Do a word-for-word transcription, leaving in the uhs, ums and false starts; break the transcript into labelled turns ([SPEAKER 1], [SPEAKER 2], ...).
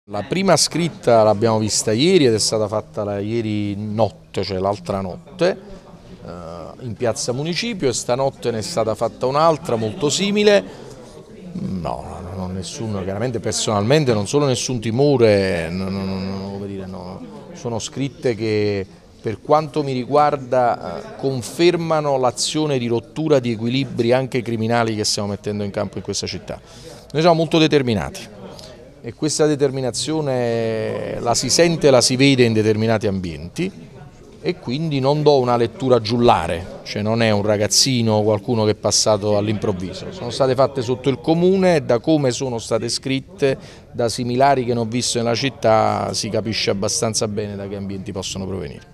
[SPEAKER 1] La prima scritta l'abbiamo vista ieri ed è stata fatta la, ieri notte, cioè l'altra notte, eh, in piazza Municipio, e stanotte ne è stata fatta un'altra molto simile. No, non ho nessuno, chiaramente personalmente non solo nessun timore, non, non, non, come dire, no. Sono scritte che per quanto mi riguarda eh, confermano l'azione di rottura di equilibri anche criminali che stiamo mettendo in campo in questa città. Noi siamo molto determinati e questa determinazione la si sente e la si vede in determinati ambienti, e quindi non do una lettura giullare, cioè non è un ragazzino o qualcuno che è passato all'improvviso. Sono state fatte sotto il comune e da come sono state scritte, da similari che ne ho visto nella città, si capisce abbastanza bene da che ambienti possono provenire.